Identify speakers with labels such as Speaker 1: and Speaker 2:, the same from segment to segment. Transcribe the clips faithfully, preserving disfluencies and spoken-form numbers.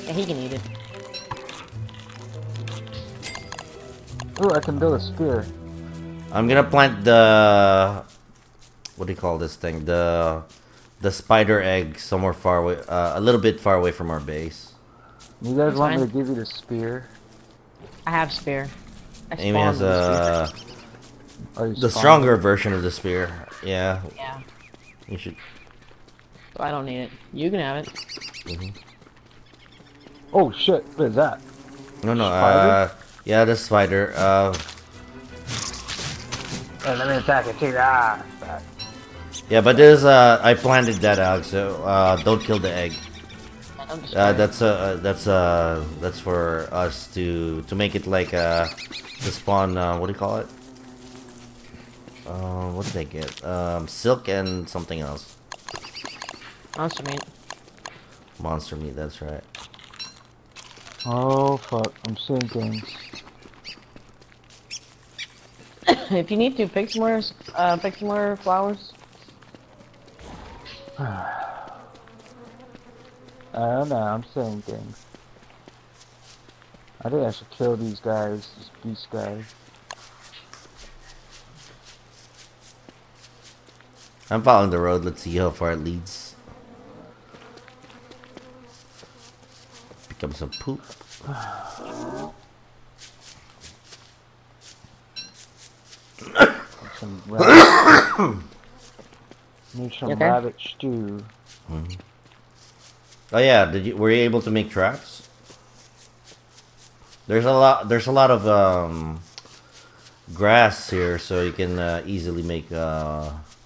Speaker 1: Yeah, he can eat it.
Speaker 2: Ooh, I can build a spear.
Speaker 3: I'm gonna plant the... What do you call this thing? The... The spider egg somewhere far away, uh, a little bit far away from our base.
Speaker 2: You guys
Speaker 1: That's
Speaker 2: want
Speaker 1: fine.
Speaker 2: me to give you the spear?
Speaker 1: I have spear. I
Speaker 3: Amy has
Speaker 1: spawned with a
Speaker 3: a...
Speaker 1: spear.
Speaker 2: Oh, you
Speaker 3: The
Speaker 2: spawned
Speaker 3: stronger
Speaker 2: it?
Speaker 3: version of the spear. Yeah.
Speaker 1: Yeah.
Speaker 3: You should...
Speaker 1: So I don't need it. You can have it.
Speaker 3: Mm-hmm.
Speaker 2: Oh shit, what is that?
Speaker 3: No, no,
Speaker 2: Spider?
Speaker 3: uh... Yeah, the spider. Uh...
Speaker 2: Hey, let me attack it too. Ah, fuck.
Speaker 3: Yeah, but there's, uh... I planted that out, so, uh, don't kill the egg.
Speaker 1: I'm just
Speaker 3: Uh, that's uh, that's uh, that's for us to to make it like uh, to spawn. Uh, what do you call it? Uh, what did they get? Um, silk and something else.
Speaker 1: monster meat.
Speaker 3: Monster meat. That's right.
Speaker 2: Oh fuck, I'm seeing things.
Speaker 1: If you need to, pick some more, uh, pick some more flowers.
Speaker 2: I don't know, I'm saying things. I think I should kill these guys, these beast guys.
Speaker 3: I'm following the road. Let's see how far it leads. Pick up some poop.
Speaker 2: Some rabbit. Need some
Speaker 1: You okay?
Speaker 2: rabbit stew.
Speaker 3: Mm-hmm. Oh yeah, did you were you able to make traps? There's a lot. There's a lot of um, grass here, so you can uh, easily make. Uh...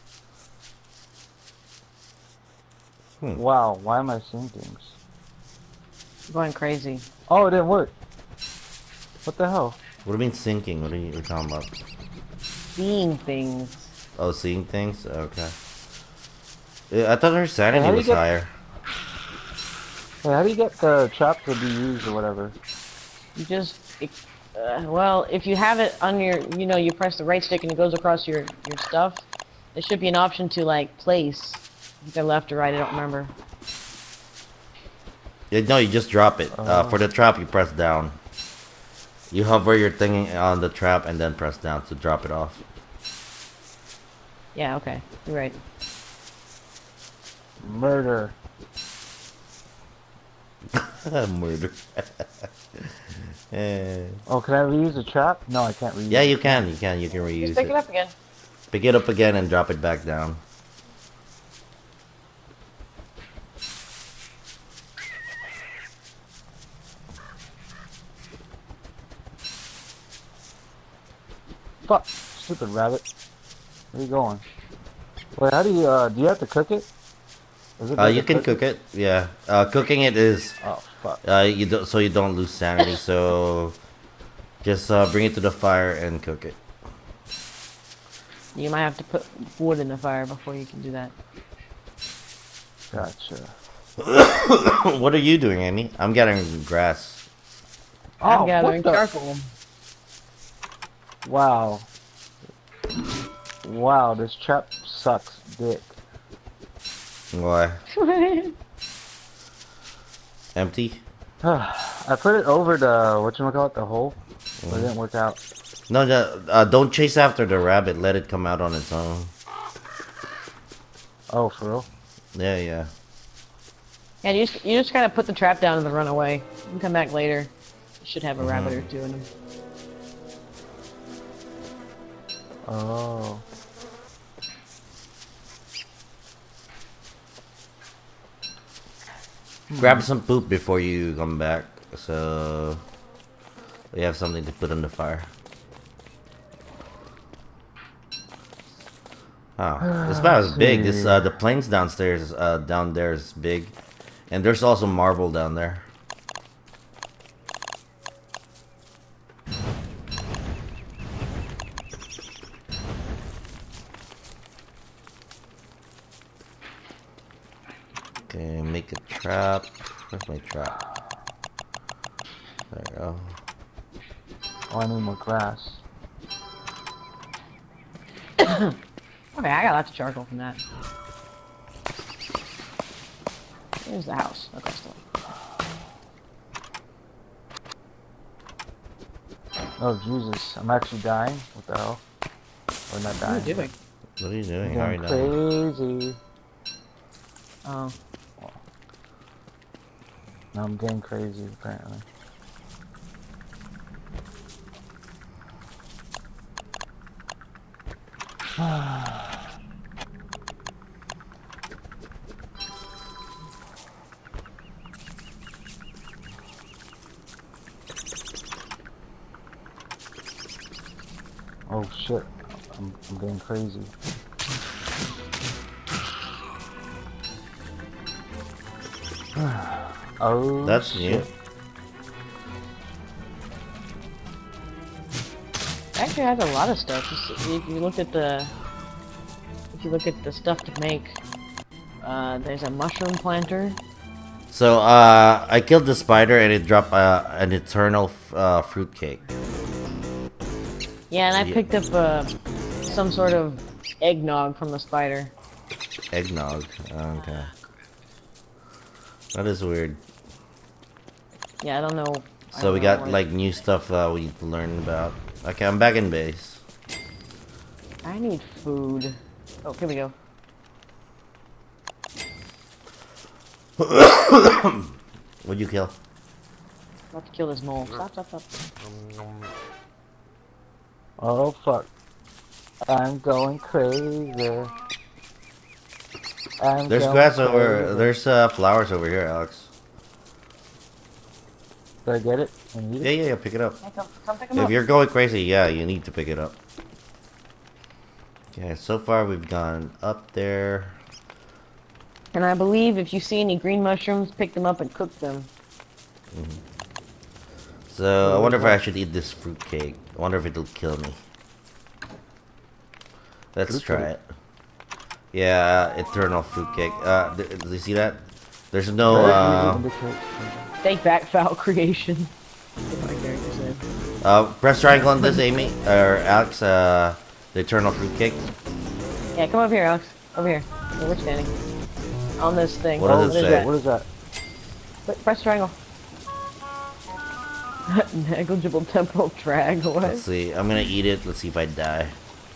Speaker 3: Hmm.
Speaker 2: Wow, why am I seeing things?
Speaker 1: I'm going crazy.
Speaker 2: Oh, it didn't work. What the hell?
Speaker 3: What do you mean sinking? What are you, what are you talking about?
Speaker 1: Seeing things.
Speaker 3: Oh, seeing things? Okay. Yeah, I thought her sanity
Speaker 2: Hey, how do you
Speaker 3: was
Speaker 2: get-
Speaker 3: higher.
Speaker 2: Hey, how do you get the trap to be used or whatever?
Speaker 1: You just, uh, well, if you have it on your, you know, you press the right stick and it goes across your your stuff. There should be an option to like place, either left or right. I don't remember.
Speaker 3: Yeah, no, you just drop it. Uh,
Speaker 2: Oh.
Speaker 3: for the trap, you press down. You hover your thing on the trap and then press down to drop it off.
Speaker 1: Yeah, okay, you're right.
Speaker 2: Murder.
Speaker 3: Murder. Eh.
Speaker 2: Oh, can I reuse the trap? No, I can't reuse
Speaker 3: Yeah,
Speaker 2: it.
Speaker 3: you can. You can. You can reuse
Speaker 1: Just pick
Speaker 3: it.
Speaker 1: it up again.
Speaker 3: Pick it up again and drop it back down.
Speaker 2: Fuck, stupid rabbit. Where you going? Wait, how do you, uh, do you have to cook it? Is it
Speaker 3: Uh,
Speaker 2: like
Speaker 3: you
Speaker 2: a
Speaker 3: can cook it. Yeah. Uh, cooking it is.
Speaker 2: Oh, fuck.
Speaker 3: Uh, you don't so you don't lose sanity. So just uh, bring it to the fire and cook it.
Speaker 1: You might have to put wood in the fire before you can do that.
Speaker 2: Gotcha.
Speaker 3: What are you doing, Amy? I'm gathering grass.
Speaker 1: I'm
Speaker 2: Oh,
Speaker 1: gathering
Speaker 2: what the-
Speaker 1: charcoal.
Speaker 2: Wow. Wow, this trap sucks dick.
Speaker 3: Why? Empty?
Speaker 2: I put it over the, whatchamacallit, the hole, but it didn't work out.
Speaker 3: No, no uh, don't chase after the rabbit. Let it come out on its own.
Speaker 2: Oh, for real?
Speaker 3: Yeah, yeah.
Speaker 1: Yeah, you just you just kind of put the trap down and then run away. You can come back later. You should have a
Speaker 3: Mhm.
Speaker 1: rabbit or two in them.
Speaker 2: Oh.
Speaker 3: Grab some poop before you come back, so we have something to put on the fire. Oh, this map is big. This uh, the plains downstairs, uh, down there is big, and there's also marble down there. Okay, make a trap. Where's my trap? There you go.
Speaker 2: Oh, I need more grass.
Speaker 1: Okay, I got lots of charcoal from that. Here's the house. Okay, still.
Speaker 2: Oh Jesus, I'm actually dying. What the hell? Or not
Speaker 1: What
Speaker 2: dying.
Speaker 1: are you doing?
Speaker 3: What are you doing?
Speaker 2: I'm
Speaker 3: How are you
Speaker 2: going
Speaker 3: doing?
Speaker 2: crazy.
Speaker 1: Oh.
Speaker 2: Now I'm getting crazy apparently. Oh shit, I'm, I'm getting crazy. Oh,
Speaker 3: That's
Speaker 2: shit.
Speaker 3: new.
Speaker 1: Actually, has a lot of stuff. Just, if you look at the, if you look at the stuff to make, uh, there's a mushroom planter.
Speaker 3: So, uh, I killed the spider and it dropped uh, an eternal uh, fruitcake.
Speaker 1: Yeah, and I
Speaker 3: Yeah.
Speaker 1: picked up uh, some sort of eggnog from the spider.
Speaker 3: Eggnog. Okay. That is weird.
Speaker 1: Yeah, I don't know. I
Speaker 3: So
Speaker 1: don't
Speaker 3: we
Speaker 1: know
Speaker 3: got
Speaker 1: what-
Speaker 3: like new stuff uh, we need to learn about. Okay, I'm back in base.
Speaker 1: I need food. Oh, here we go.
Speaker 3: What'd you kill?
Speaker 1: About to kill this mole. Stop, stop, stop.
Speaker 2: Oh fuck. I'm going crazy. I'm
Speaker 3: There's
Speaker 2: going
Speaker 3: grass over.
Speaker 2: crazy.
Speaker 3: There's uh, flowers over here, Alex.
Speaker 2: Did I get it? I need
Speaker 3: Yeah,
Speaker 2: it?
Speaker 3: yeah, yeah. Pick it up.
Speaker 1: Hey, come, come pick him
Speaker 3: If
Speaker 1: up.
Speaker 3: you're going crazy, yeah, you need to pick it up. Okay, so far we've gone up there.
Speaker 1: And I believe if you see any green mushrooms, pick them up and cook them.
Speaker 3: So I wonder if I should eat this fruitcake. I wonder if it'll kill me. Let's try it. Yeah, eternal fruitcake. Uh, th do you see that? There's no. Uh,
Speaker 1: Take back foul creation. What my character said.
Speaker 3: uh, press triangle on this, Amy or Alex. Uh, the eternal fruitcake.
Speaker 1: Yeah, come over here, Alex. Over here. Where we're standing. On this thing.
Speaker 3: What does it say?
Speaker 1: that?
Speaker 2: What is that?
Speaker 1: Wait, press triangle. Negligible temporal drag. What?
Speaker 3: Let's see. I'm gonna eat it. Let's see if I die.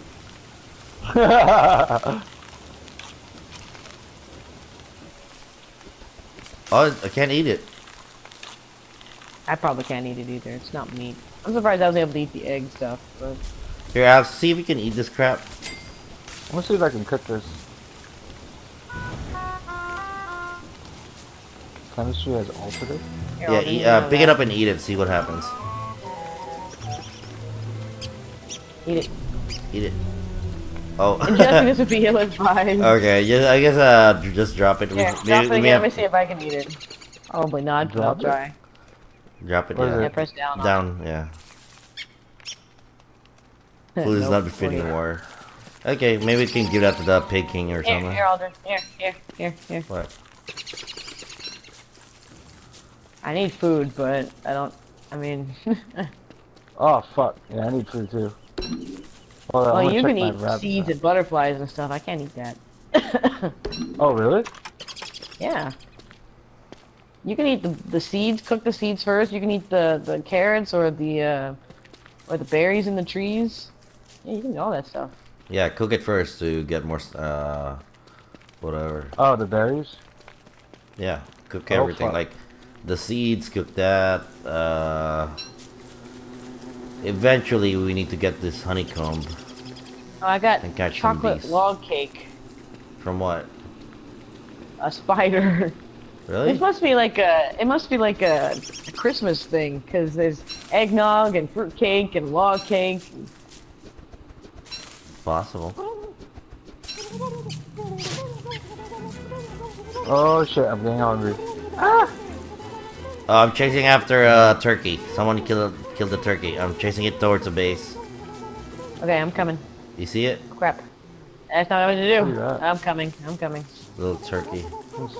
Speaker 3: Oh, I can't eat it.
Speaker 1: I probably can't eat it either. It's not meat. I'm surprised I was able to eat the egg stuff, but
Speaker 3: Here, Alex. See if you can eat this crap.
Speaker 2: I want to see if I can cook this. Chemistry has altered.
Speaker 1: here,
Speaker 3: Yeah,
Speaker 1: I'll
Speaker 3: eat,
Speaker 1: do
Speaker 3: uh,
Speaker 1: that.
Speaker 3: pick it up and eat it. See what happens.
Speaker 1: Eat it.
Speaker 3: Eat it. Oh.
Speaker 1: Ingesting this would be ill-advised.
Speaker 3: Okay, yeah, I guess uh, just drop it. We-
Speaker 1: Here,
Speaker 3: maybe-
Speaker 1: drop it
Speaker 3: we
Speaker 1: again.
Speaker 3: have-
Speaker 1: Let me see if I can eat it. Probably not, but I'll
Speaker 2: Drop it?
Speaker 1: try.
Speaker 3: Drop it.
Speaker 2: What is
Speaker 3: Yeah.
Speaker 1: Yeah, press down. on
Speaker 3: Down. Yeah.
Speaker 1: it.
Speaker 3: Food is
Speaker 1: Nope,
Speaker 3: not befitting
Speaker 1: wait.
Speaker 3: water. Okay, maybe we can give that to the pig king or
Speaker 1: Here,
Speaker 3: something.
Speaker 1: here, Alder. Here, here, here, here.
Speaker 3: What?
Speaker 1: I need food, but I don't. I mean,
Speaker 2: Oh fuck. Yeah, I need food too. Hold on, I
Speaker 1: well,
Speaker 2: wanna
Speaker 1: you
Speaker 2: check
Speaker 1: can
Speaker 2: my
Speaker 1: eat
Speaker 2: rabbit
Speaker 1: seeds
Speaker 2: trap.
Speaker 1: and butterflies and stuff. I can't eat that.
Speaker 2: Oh really?
Speaker 1: Yeah. You can eat the the seeds. Cook the seeds first. You can eat the the carrots or the uh, or the berries in the trees. Yeah, you can do all that stuff.
Speaker 3: Yeah, cook it first to get more. Uh, whatever.
Speaker 2: Oh, the berries?
Speaker 3: Yeah, cook
Speaker 2: Oh,
Speaker 3: everything.
Speaker 2: fuck.
Speaker 3: Like the seeds, cook that. Uh, eventually, we need to get this honeycomb.
Speaker 1: Oh, I got
Speaker 3: And catch some
Speaker 1: chocolate
Speaker 3: bees.
Speaker 1: log cake.
Speaker 3: From what?
Speaker 1: A spider.
Speaker 3: Really?
Speaker 1: This must be like a. It must be like a, a Christmas thing, because there's eggnog and fruit cake and log cake.
Speaker 3: Possible.
Speaker 2: Oh shit, I'm getting hungry.
Speaker 3: Uh, I'm chasing after a turkey. Someone killed killed the turkey. I'm chasing it towards the base.
Speaker 1: Okay, I'm coming.
Speaker 3: You see it?
Speaker 1: Crap. That's not what I
Speaker 2: Look
Speaker 1: want to
Speaker 2: at
Speaker 1: do.
Speaker 2: that.
Speaker 1: I'm coming. I'm coming.
Speaker 3: Little turkey.
Speaker 2: Let's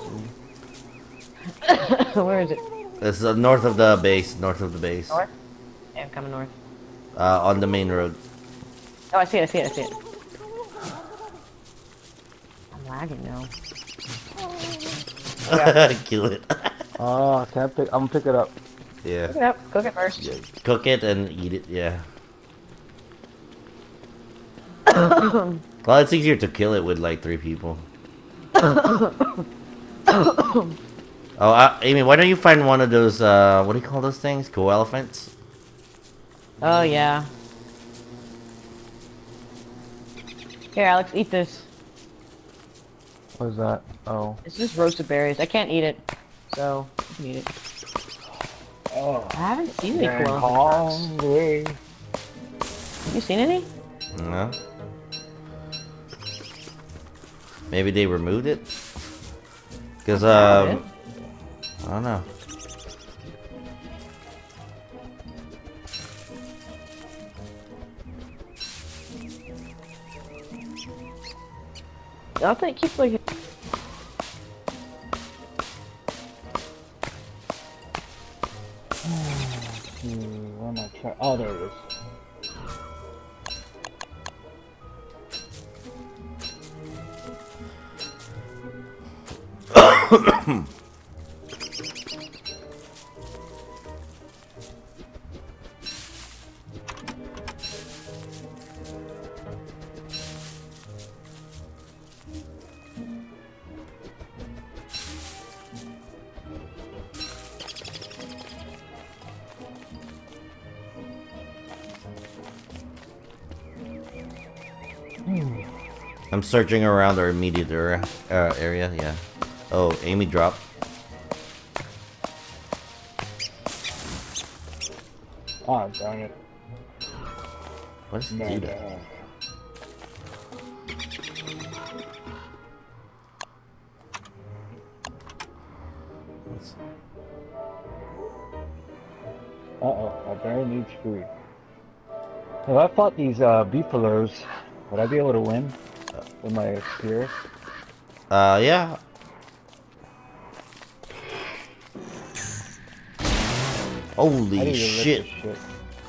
Speaker 2: see.
Speaker 1: Where is it?
Speaker 3: It's uh, north of the base. North of the base.
Speaker 1: North? Yeah, I'm coming north.
Speaker 3: Uh, on the main road.
Speaker 1: Oh, I see it. I see it. I see it. I'm lagging now.
Speaker 3: Kill it.
Speaker 2: Oh, can I pick? I'm gonna pick it up.
Speaker 3: Yeah.
Speaker 1: Cook it up. Cook it first.
Speaker 3: Yeah. Cook it and eat it. Yeah. Well, it's easier to kill it with like three people. Oh, uh, Amy, why don't you find one of those, uh, what do you call those things? Koelephants?
Speaker 1: Oh, yeah. Here, Alex, eat this.
Speaker 2: What is that? Oh.
Speaker 1: It's just roasted berries. I can't eat it, so you can eat it.
Speaker 2: Oh.
Speaker 1: I haven't seen any
Speaker 2: I'm
Speaker 1: koala.
Speaker 2: hungry.
Speaker 1: Have you seen any?
Speaker 3: No. Maybe they removed it? Because, um... I don't know.
Speaker 1: I think keep like.
Speaker 2: Where am I trying? Oh, there it is.
Speaker 3: I'm searching around our immediate area, uh, area, yeah. Oh, Amy dropped.
Speaker 2: Oh, darn it.
Speaker 3: What is
Speaker 2: No,
Speaker 3: dude?
Speaker 2: no. Uh-oh, my bear needs food. If I fought these uh, beefaloes, would I be able to win with my spear?
Speaker 3: Uh, yeah.
Speaker 2: I
Speaker 3: Holy
Speaker 2: need to rip
Speaker 3: shit.
Speaker 2: this shit.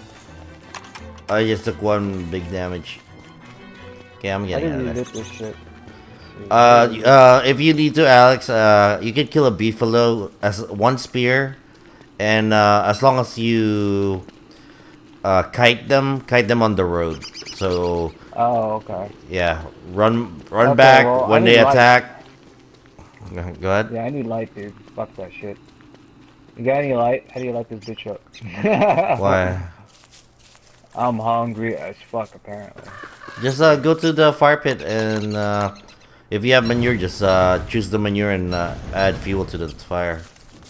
Speaker 3: I just took one big damage. Okay, I'm
Speaker 2: I
Speaker 3: getting out
Speaker 2: didn't
Speaker 3: of
Speaker 2: even
Speaker 3: there.
Speaker 2: rip this shit.
Speaker 3: Uh, uh, if you need to, Alex, uh, you can kill a beefalo as one spear, and uh, as long as you uh, kite them, kite them on the road. So
Speaker 2: Oh, okay.
Speaker 3: yeah, run, run
Speaker 2: Okay,
Speaker 3: back
Speaker 2: well,
Speaker 3: when
Speaker 2: I
Speaker 3: they
Speaker 2: need light.
Speaker 3: attack. Go go ahead.
Speaker 2: Yeah, I need light, dude. Fuck that shit. You got any light? How do you light this bitch up?
Speaker 3: Why?
Speaker 2: I'm hungry as fuck, apparently.
Speaker 3: Just uh, go to the fire pit, and uh, if you have manure, just uh, choose the manure and uh, add fuel to the fire.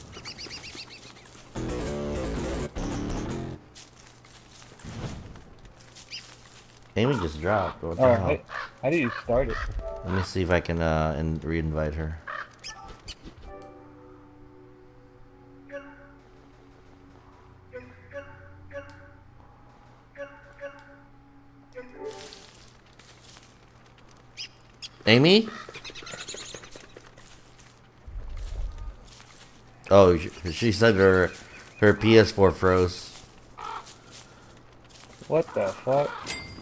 Speaker 3: Amy just dropped. What the
Speaker 2: Oh,
Speaker 3: hell?
Speaker 2: how, how do you start it?
Speaker 3: Let me see if I can uh, in re-invite her. Amy? Oh, she, she said her her P S four froze.
Speaker 2: What the fuck?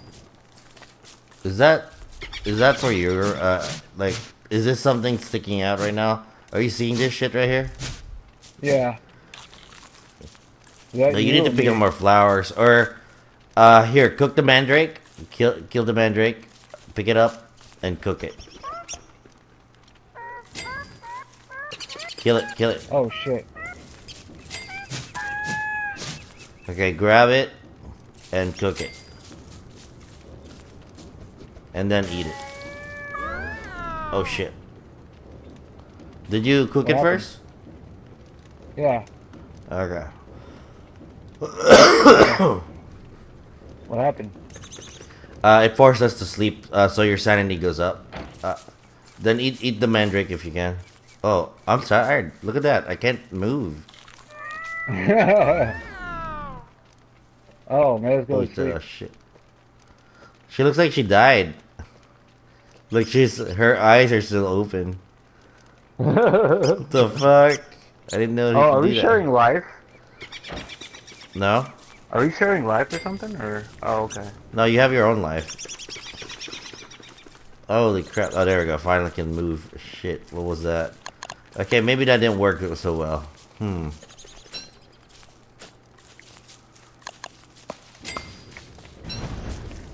Speaker 3: Is that is that for you? Uh, like, is this something sticking out right now? Are you seeing this shit right here?
Speaker 2: Yeah. Is that
Speaker 3: No, you need
Speaker 2: or
Speaker 3: to pick
Speaker 2: me?
Speaker 3: up more flowers, or uh, here, cook the mandrake. Kill kill the mandrake. Pick it up and cook it. Kill it, kill it.
Speaker 2: Oh shit.
Speaker 3: Okay, grab it and cook it. And then eat it. Oh shit. Did you cook
Speaker 2: What
Speaker 3: it
Speaker 2: happened?
Speaker 3: first?
Speaker 2: Yeah.
Speaker 3: Okay.
Speaker 2: What happened?
Speaker 3: Uh, it forced us to sleep, uh, so your sanity goes up. Uh, then eat eat the mandrake if you can. Oh, I'm tired. Look at that. I can't move.
Speaker 2: Oh, man, let's go
Speaker 3: Holy
Speaker 2: to sleep.
Speaker 3: uh, shit. She looks like she died. Like she's her eyes are still open. What the fuck? I didn't know.
Speaker 2: Oh,
Speaker 3: You
Speaker 2: are
Speaker 3: could
Speaker 2: we
Speaker 3: do that.
Speaker 2: sharing life?
Speaker 3: No,
Speaker 2: Are we sharing life or something? Or oh, okay.
Speaker 3: no, you have your own life. Holy crap! Oh, there we go. Finally can move. Shit, what was that? Okay, maybe that didn't work so well. Hmm.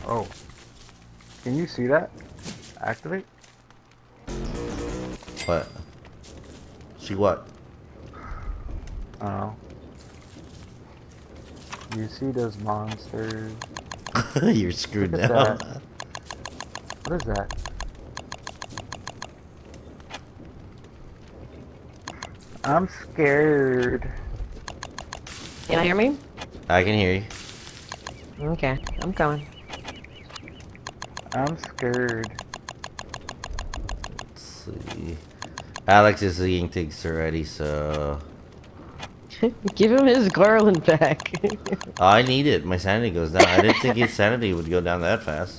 Speaker 2: Oh. Can you see that? Activate?
Speaker 3: What? See what?
Speaker 2: I don't know. You see those monsters?
Speaker 3: You're screwed
Speaker 2: Look at
Speaker 3: now.
Speaker 2: that. What is that? I'm scared.
Speaker 1: Can you hear me?
Speaker 3: I can hear you.
Speaker 1: Okay, I'm coming.
Speaker 2: I'm scared.
Speaker 3: Let's see. Alex is eating things already, so...
Speaker 1: Give him his garland back.
Speaker 3: Oh, I need it. My sanity goes down. I didn't think his sanity would go down that fast.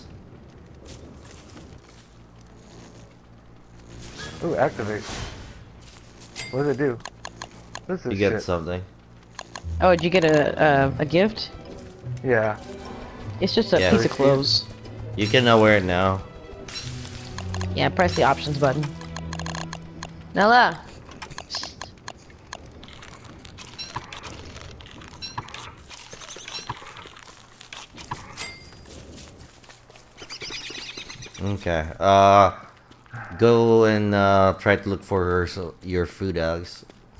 Speaker 2: Ooh, activate. What does it do? This is
Speaker 3: You get
Speaker 2: shit.
Speaker 3: something.
Speaker 1: Oh, did you get a a, a gift?
Speaker 2: Yeah.
Speaker 1: It's just a
Speaker 3: Yeah.
Speaker 1: piece of clothes.
Speaker 3: You can uh, wear it now.
Speaker 1: Yeah, press the options button. Nella.
Speaker 3: Okay. Uh, go and uh, try to look for her, so, your food, Alex.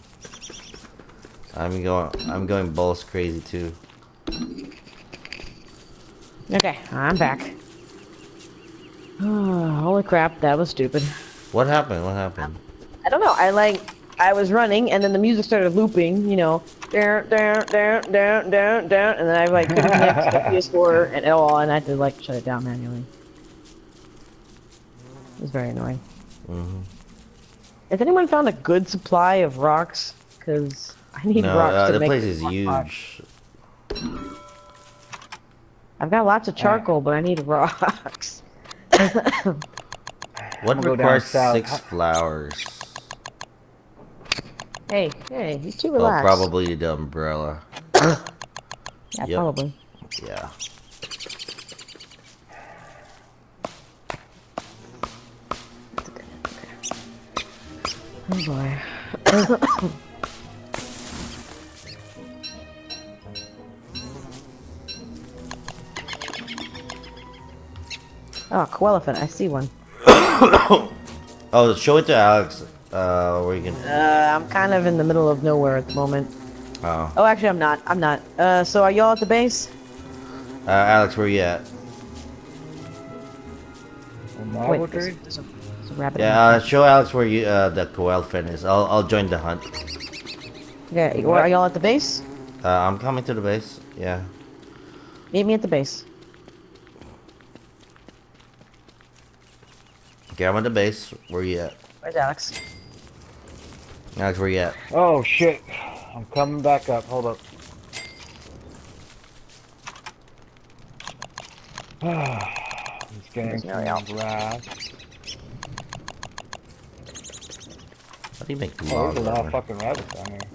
Speaker 3: I'm going. I'm going balls crazy too.
Speaker 1: Okay, I'm back. Holy crap, that was stupid.
Speaker 3: What happened? What happened?
Speaker 1: I don't know. I like I was running and then the music started looping. You know, down, down, down, down, down, down, and then I like couldn't connect to the P S four and all, and I had to like shut it down manually. It was very annoying.
Speaker 3: Mm-hmm.
Speaker 1: Has anyone found a good supply of rocks? Cause I need
Speaker 3: No,
Speaker 1: rocks
Speaker 3: uh,
Speaker 1: to
Speaker 3: the
Speaker 1: make
Speaker 3: place
Speaker 1: this
Speaker 3: is
Speaker 1: one pot.
Speaker 3: huge.
Speaker 1: I've got lots of charcoal, but I need rocks.
Speaker 3: What
Speaker 2: I'm gonna go down
Speaker 3: requires
Speaker 2: south.
Speaker 3: six flowers?
Speaker 1: Hey, hey, you too
Speaker 3: Oh,
Speaker 1: relaxed.
Speaker 3: probably the umbrella.
Speaker 1: Yeah,
Speaker 3: Yep.
Speaker 1: probably.
Speaker 3: Yeah.
Speaker 1: Oh boy. Oh, Koelephant, I see one.
Speaker 3: Oh, show it to Alex. Uh, where you can.
Speaker 1: Uh, I'm kind of in the middle of nowhere at the moment.
Speaker 3: Oh.
Speaker 1: Oh, actually, I'm not. I'm not. Uh, so are y'all at the base?
Speaker 3: Uh, Alex, where you at?
Speaker 2: A marble
Speaker 1: Wait, there's,
Speaker 2: tree?
Speaker 1: there's, a, there's a rabbit.
Speaker 3: Yeah, uh, show Alex where you uh the Koelephant is. I'll I'll join the hunt.
Speaker 1: Okay, or are y'all at the base?
Speaker 3: Uh, I'm coming to the base. Yeah.
Speaker 1: Meet me at the base.
Speaker 3: Okay, I'm at the base. Where you at?
Speaker 1: Where's Alex?
Speaker 3: Alex, where you at?
Speaker 2: Oh shit. I'm coming back up. Hold up. I'm scanning
Speaker 1: There's no help.
Speaker 2: some grass.
Speaker 3: How do you make
Speaker 2: Oh,
Speaker 3: logs?
Speaker 2: there's a lot of
Speaker 3: armor?
Speaker 2: fucking rabbits down here.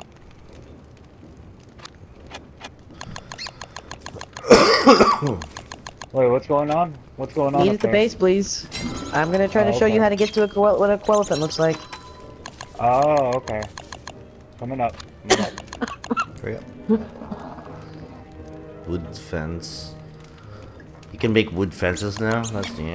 Speaker 2: Wait, what's going on? What's going on
Speaker 1: Meet
Speaker 2: up
Speaker 1: at the
Speaker 2: there?
Speaker 1: base, please. I'm gonna try to
Speaker 2: Oh,
Speaker 1: show you
Speaker 2: okay.
Speaker 1: how to get to a Koel what a Koelephant looks like.
Speaker 2: Oh, okay. Coming up. Coming up.
Speaker 3: Hurry up. Wood fence. You can make wood fences now. That's new.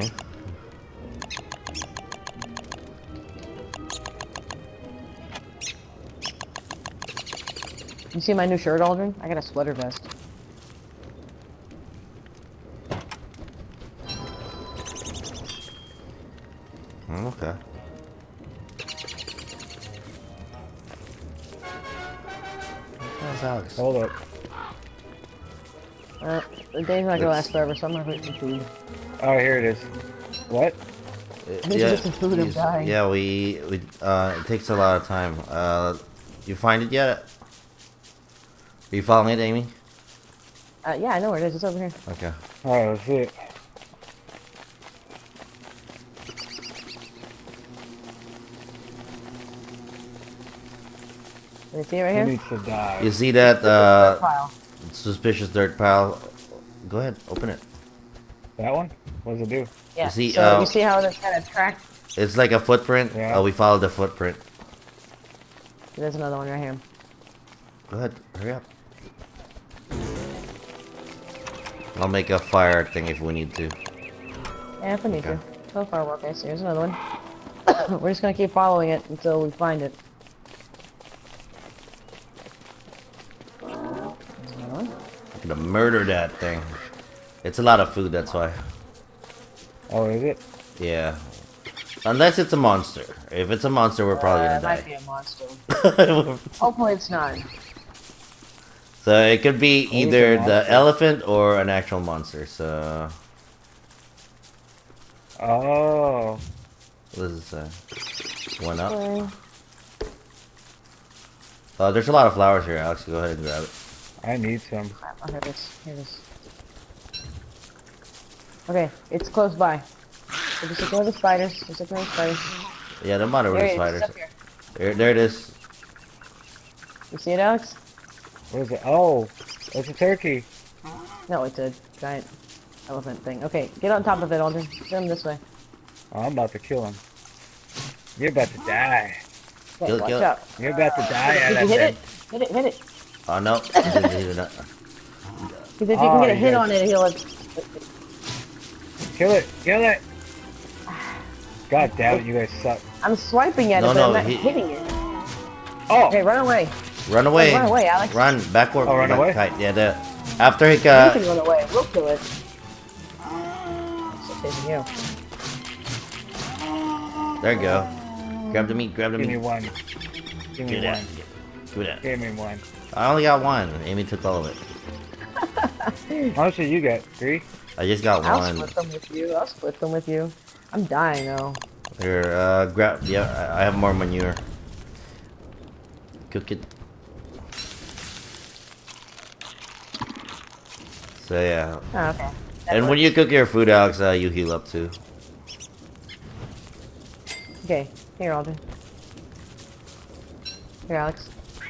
Speaker 1: You see my new shirt, Aldrin? I got a sweater vest.
Speaker 3: Oh, okay. How's Alex?
Speaker 2: Hold up.
Speaker 1: Uh, the day's not gonna
Speaker 3: It's-
Speaker 1: last forever, so I'm gonna get some food.
Speaker 2: Oh, here it is. What?
Speaker 3: Uh,
Speaker 1: I need to get some food, I'm
Speaker 3: yes,
Speaker 1: dying.
Speaker 3: yeah, we, we, uh, it takes a lot of time. Uh, you find it yet? Are you following it, Amy?
Speaker 1: Uh, yeah, I know where it is. It's over here.
Speaker 3: Okay.
Speaker 2: Alright, let's see it.
Speaker 1: Can you see it right
Speaker 2: Who
Speaker 1: here?
Speaker 2: needs to die?
Speaker 3: You see that, uh,
Speaker 1: Pile.
Speaker 3: suspicious dirt pile? Go ahead, open it.
Speaker 2: That one? What does it do?
Speaker 1: Yeah.
Speaker 3: see,
Speaker 1: so
Speaker 3: uh,
Speaker 1: you see how it's kind of tracked?
Speaker 3: It's like a footprint.
Speaker 2: Yeah.
Speaker 3: Uh, we follow the footprint.
Speaker 1: There's another one right here.
Speaker 3: Go ahead, hurry up. I'll make a fire thing if we need to.
Speaker 1: Yeah, if we need
Speaker 3: Okay.
Speaker 1: to. So far, okay, so here's another one. We're just gonna keep following it until we find it. Another one.
Speaker 3: I'm gonna murder that thing. It's a lot of food, that's why.
Speaker 2: Oh, is it?
Speaker 3: Yeah. Unless it's a monster. If it's a monster, we're probably
Speaker 1: Uh,
Speaker 3: gonna
Speaker 1: it might be
Speaker 3: die.
Speaker 1: a monster. Hopefully it's not.
Speaker 3: So it could be
Speaker 2: Maybe
Speaker 3: either
Speaker 2: it's a
Speaker 3: the
Speaker 2: monster.
Speaker 3: elephant or an actual monster. So
Speaker 2: Oh.
Speaker 3: what does it say? One up.
Speaker 1: Okay.
Speaker 3: Uh, there's a lot of flowers here, Alex. Go ahead and grab it.
Speaker 2: I need some.
Speaker 1: Crap, oh, here it is. Here it is. Okay, it's close by. So just ignore the spiders. Just ignore the spiders.
Speaker 3: Yeah, don't bother with
Speaker 1: There
Speaker 3: the
Speaker 1: it is.
Speaker 3: spiders.
Speaker 1: It's up here.
Speaker 3: There, there it is.
Speaker 1: You see it, Alex?
Speaker 2: What is it? Oh, it's a turkey.
Speaker 1: No, it's a giant elephant thing. Okay, get on top of it, Alden. Send him this way.
Speaker 2: Oh, I'm about to kill him. You're about to die.
Speaker 1: Okay,
Speaker 3: Kill it,
Speaker 1: watch
Speaker 3: kill it.
Speaker 1: out.
Speaker 2: You're about to die. out
Speaker 1: Did you
Speaker 2: of
Speaker 1: hit
Speaker 2: that
Speaker 1: it? Hit it, hit it.
Speaker 3: Oh no. Didn't hit it.
Speaker 1: Because if you
Speaker 2: Oh,
Speaker 1: can get a
Speaker 2: you
Speaker 1: hit
Speaker 2: guys-
Speaker 1: on it, he'll...
Speaker 2: thing. Kill it. Kill it. God damn it, you guys suck.
Speaker 1: I'm swiping at
Speaker 3: No,
Speaker 1: it, but
Speaker 3: no,
Speaker 1: I'm not
Speaker 3: he-
Speaker 1: hitting it.
Speaker 2: Oh.
Speaker 1: Okay, run away.
Speaker 3: Run away.
Speaker 1: Run away, Alex.
Speaker 3: Run backward.
Speaker 2: Oh, run
Speaker 3: like
Speaker 2: away?
Speaker 3: kite. Yeah, the after he
Speaker 1: you
Speaker 3: got.
Speaker 1: can run away. We'll kill it. It's chasing you.
Speaker 3: There you go. Grab the meat. Grab the
Speaker 2: Give me
Speaker 3: meat.
Speaker 2: one. Give me
Speaker 3: Give that.
Speaker 2: one.
Speaker 3: Give that.
Speaker 2: Give me one.
Speaker 3: I only got one. Amy took all of it.
Speaker 2: How much did you get? Three?
Speaker 3: I just got
Speaker 1: I'll
Speaker 3: one.
Speaker 1: split them with you. I'll split them with you. I'm dying though.
Speaker 3: Here, uh, grab. Yeah, I I have more manure. Cook it. So yeah,
Speaker 1: Oh, okay. That
Speaker 3: and when
Speaker 1: works.
Speaker 3: you cook your food, Alex, uh, you heal up too.
Speaker 1: Okay, here, Alden. Here, Alex.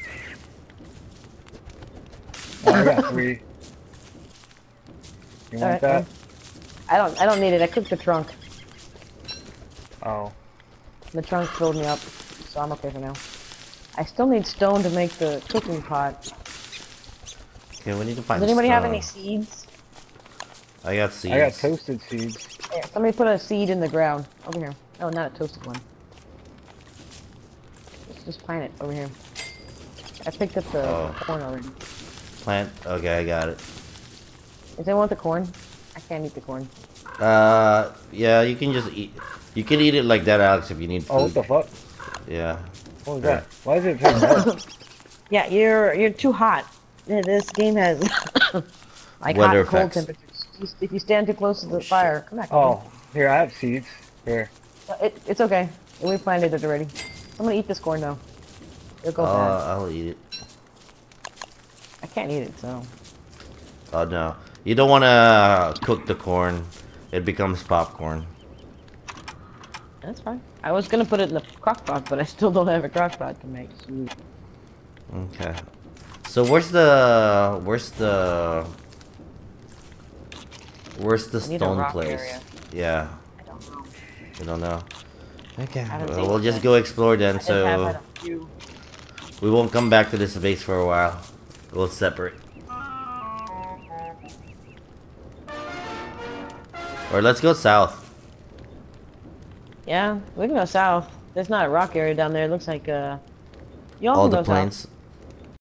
Speaker 2: Oh, I got three. You want
Speaker 1: Alright,
Speaker 2: that?
Speaker 1: um, I don't. I don't need it. I cooked the trunk.
Speaker 2: Oh.
Speaker 1: The trunk filled me up, so I'm okay for now. I still need stone to make the cooking pot.
Speaker 3: Okay, we need to find.
Speaker 1: Does anybody have
Speaker 3: stone.
Speaker 1: any seeds?
Speaker 3: I got seeds.
Speaker 2: I got toasted seeds.
Speaker 1: Here, somebody put a seed in the ground. Over here. No, not a toasted one. Just, just plant it over here. I picked up the
Speaker 3: Oh.
Speaker 1: corn already.
Speaker 3: Plant. Okay, I got it.
Speaker 1: Does anyone want the corn? I can't eat the corn.
Speaker 3: Uh, yeah, you can just eat. You can eat it like that, Alex, if you need food.
Speaker 2: Oh, what the fuck?
Speaker 3: Yeah.
Speaker 2: What was
Speaker 3: Yeah.
Speaker 2: that? Why is it turning red?
Speaker 1: Yeah, you're you're too hot. Yeah, this game has like
Speaker 3: Weather
Speaker 1: hot, cold
Speaker 3: effects.
Speaker 1: temperatures. You- If you stand too close to the
Speaker 3: Oh, shit.
Speaker 1: fire, come back.
Speaker 2: Oh, here, I have seeds. Here.
Speaker 1: It, it's okay. We planted it already. I'm gonna eat this corn though. It'll go bad.
Speaker 3: Uh, I'll eat it.
Speaker 1: I can't eat it, so.
Speaker 3: Oh no, you don't want to cook the corn. It becomes popcorn.
Speaker 1: That's fine. I was gonna put it in the crock pot, but I still don't have a crock pot to make. So
Speaker 3: Okay. So where's the where's the where's the
Speaker 1: I need a
Speaker 3: stone
Speaker 1: rock
Speaker 3: place?
Speaker 1: area.
Speaker 3: Yeah,
Speaker 1: I don't know.
Speaker 3: you don't know. Okay,
Speaker 1: haven't
Speaker 3: well,
Speaker 1: seen
Speaker 3: we'll
Speaker 1: it
Speaker 3: just
Speaker 1: yet.
Speaker 3: go explore then.
Speaker 1: I just have
Speaker 3: So
Speaker 1: had a few.
Speaker 3: we won't come back to this base for a while. We'll separate. Or let's go south.
Speaker 1: Yeah, we can go south. There's not a rock area down there. It looks like uh. You all
Speaker 3: All
Speaker 1: can
Speaker 3: the
Speaker 1: go
Speaker 3: plains.
Speaker 1: south.